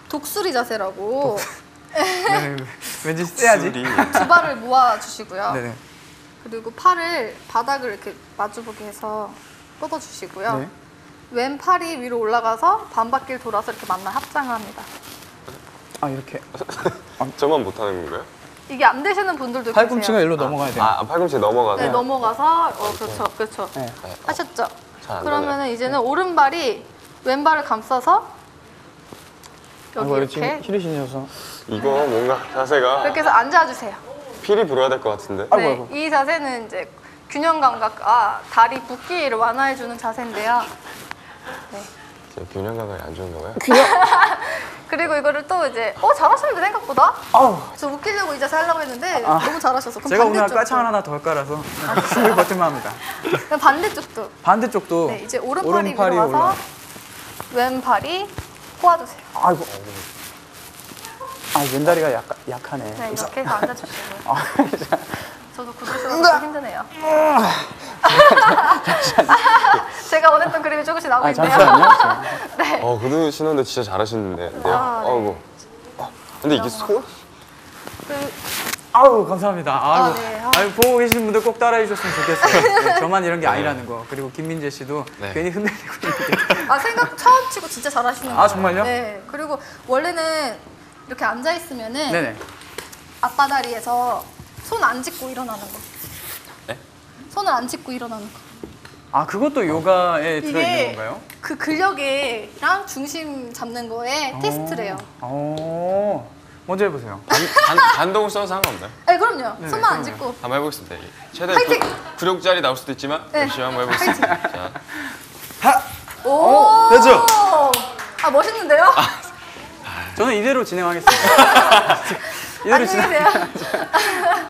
독수리 자세라고. 네, 왠지 세야지. 두 발을 모아 주시고요. 네네. 그리고 팔을 바닥을 이렇게 마주보게 해서 뻗어 주시고요. 네. 왼 팔이 위로 올라가서 반바퀴를 돌아서 이렇게 만나 합장을 합니다. 아 이렇게. 저만 못하는 건가요? 이게 안 되시는 분들도 팔꿈치가 계세요. 일로 넘어가야 돼요. 팔꿈치 넘어가서. 네, 넘어가서 그렇죠, 그렇죠. 네. 하셨죠? 잘안 그러면은 되네. 이제는 오른발이 왼발을 감싸서 여기 아이고, 이렇게 지금 히르시셔서. 이거 뭔가 자세가 이렇게 해서 앉아주세요. 필이 불어야 될 것 같은데. 아이고, 네, 아이고. 이 자세는 이제 균형 감각, 다리 붓기를 완화해주는 자세인데요. 네. 제 균형 감각이 안 좋은가 봐요. 그리고 이거를 또 이제 잘하시는데 생각보다? 아우. 저 웃기려고 이 자세 하려고 했는데 너무 잘하셔서. 그럼 제가 오늘 반대쪽도. 깔창을 하나 더 깔아서 숨을 버틸만 합니다. 그럼 반대쪽도. 반대쪽도 네, 이제 오른팔이 위로 와서 왼팔이 꼬아주세요. 아이고. 아 왼다리가 약하네. 네, 이렇게 해서 앉아주시고요. 아, 저도 구두쇠가 좀 힘드네요. 제가 원했던 그림이 조금씩 나오고 있네요. 잠시만요. 네. 구두 신었는데 진짜 잘하시는데. 네. 네. 아이고. 근데 이게 손? 아우 감사합니다. 아이고. 네. 아이고 보고 계시는 분들 꼭 따라해 주셨으면 좋겠어요. 네, 저만 이런 게 아니라는 거. 그리고 김민재 씨도 네. 괜히 흔들리고 있는데. 생각 처음 치고 진짜 잘하시는 거예요. 정말요? 네. 그리고 원래는 이렇게 앉아 있으면은 네네. 앞바다리에서 손 안 짚고 일어나는 거. 네? 손을 안 짚고 일어나는 거. 아 그것도 요가에 들어있는 이게 건가요? 그 근력이랑 중심 잡는 거에 테스트래요. 먼저 해보세요. 반동을 써서 상관없나요? 네, 그럼요. 네네, 손만 안 그럼요. 짚고. 한번 해보겠습니다. 최대 파이팅! 9력짜리 나올 수도 있지만 네. 열심히 한번 해보겠습니다. 자, 오! 됐죠? 멋있는데요? 저는 이대로 진행하겠습니다. 이대로 안녕히 계세요.